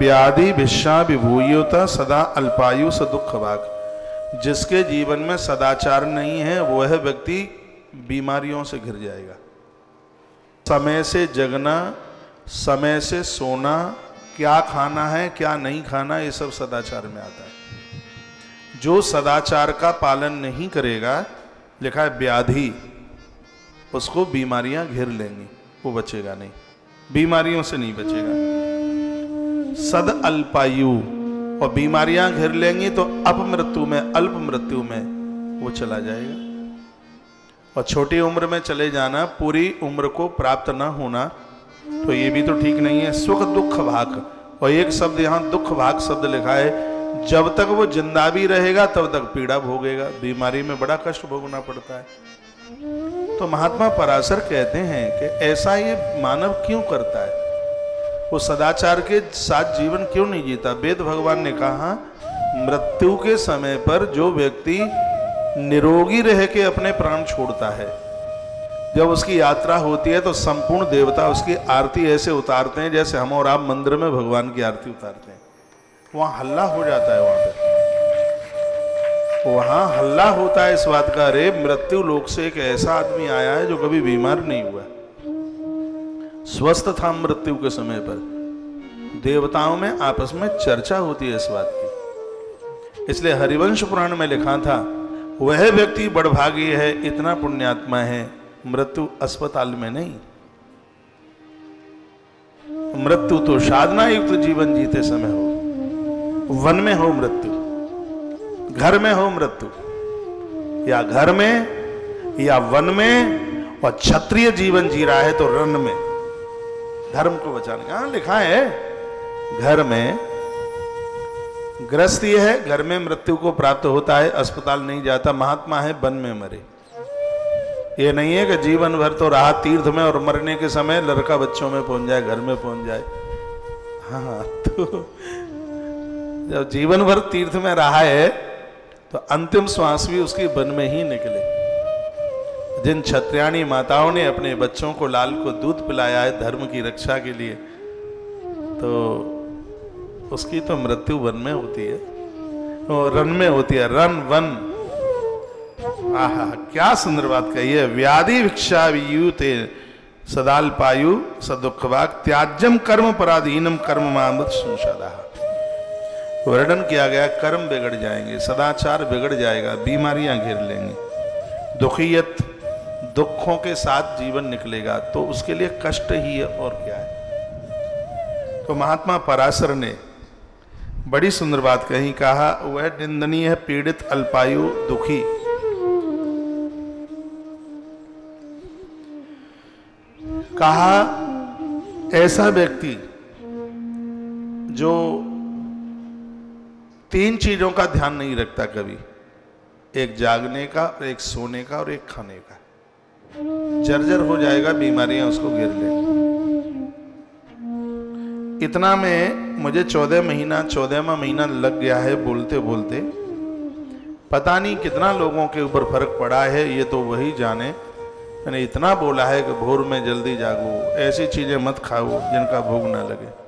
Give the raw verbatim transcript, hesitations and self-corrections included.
व्याधि भिषा विभूयोता सदा अल्पायु स दुख भाग। जिसके जीवन में सदाचार नहीं है वह व्यक्ति बीमारियों से घिर जाएगा। समय से जगना, समय से सोना, क्या खाना है क्या नहीं खाना, ये सब सदाचार में आता है। जो सदाचार का पालन नहीं करेगा, लिखा है व्याधि, उसको बीमारियां घिर लेंगी, वो बचेगा नहीं, बीमारियों से नहीं बचेगा। सद अल्पायु, और बीमारियां घिर लेंगी तो अपमृत्यु में, अल्प मृत्यु में वो चला जाएगा। और छोटी उम्र में चले जाना, पूरी उम्र को प्राप्त न होना, तो ये भी तो ठीक नहीं है। सुख दुख भाग, और एक शब्द यहाँ दुख भाग शब्द लिखा है। जब तक वो जिंदा भी रहेगा तब तक पीड़ा भोगेगा, बीमारी में बड़ा कष्ट भोगना पड़ता है। तो महात्मा पराशर कहते हैं कि ऐसा ये मानव क्यों करता है, वो सदाचार के साथ जीवन क्यों नहीं जीता। वेद भगवान ने कहा मृत्यु के समय पर जो व्यक्ति निरोगी रह के अपने प्राण छोड़ता है, जब उसकी यात्रा होती है तो संपूर्ण देवता उसकी आरती ऐसे उतारते हैं जैसे हम और आप मंदिर में भगवान की आरती उतारते हैं। वहां हल्ला हो जाता है, वहां पे वहां हल्ला होता है इस बात का, अरे मृत्यु लोक से एक ऐसा आदमी आया है जो कभी बीमार नहीं हुआ, स्वस्थ था मृत्यु के समय पर। देवताओं में आपस में चर्चा होती है इस बात की। इसलिए हरिवंश पुराण में लिखा था, वह व्यक्ति बड़भागी है, इतना पुण्यात्मा है, मृत्यु अस्पताल में नहीं, मृत्यु तो साधना युक्त जीवन जीते समय हो, वन में हो मृत्यु, घर में हो मृत्यु, या घर में या वन में, और क्षत्रिय जीवन जी रहा है तो रण में, धर्म को बचाने का लिखा है। घर में ग्रस्त ये है, घर में मृत्यु को प्राप्त होता है, अस्पताल नहीं जाता, महात्मा है वन में मरे। ये नहीं है कि जीवन भर तो रहा तीर्थ में और मरने के समय लड़का बच्चों में पहुंच जाए, घर में पहुंच जाए। हाँ, तो जब जीवन भर तीर्थ में रहा है तो अंतिम श्वास भी उसकी वन में ही निकले। जिन क्षत्रियाणी माताओं ने अपने बच्चों को लाल को दूध पिलाया है धर्म की रक्षा के लिए, तो उसकी तो मृत्यु वन में होती है, तो रन में होती है, रन वन। आहा, क्या सुंदर बात कही है। व्याधि भिक्षा वियुते सदाल्पायु सदुखवाक त्याज्यम कर्म पराधीनम कर्म मामुत संशदा। वर्णन किया गया कर्म बिगड़ जाएंगे, सदाचार बिगड़ जाएगा, बीमारियां घेर लेंगी, दुखियत दुखों के साथ जीवन निकलेगा, तो उसके लिए कष्ट ही है और क्या है। तो महात्मा पराशर ने बड़ी सुंदर बात कही, कहा वह निंदनीय है पीड़ित अल्पायु दुखी। कहा ऐसा व्यक्ति जो तीन चीजों का ध्यान नहीं रखता कभी, एक जागने का, एक सोने का और एक खाने का, जर्जर हो जाएगा, बीमारियां उसको घेर लेंगी। इतना में मुझे चौदह महीना चौदहवा महीना लग गया है बोलते बोलते, पता नहीं कितना लोगों के ऊपर फर्क पड़ा है, ये तो वही जाने। मैंने इतना बोला है कि भोर में जल्दी जागो, ऐसी चीजें मत खाओ जिनका भोग ना लगे।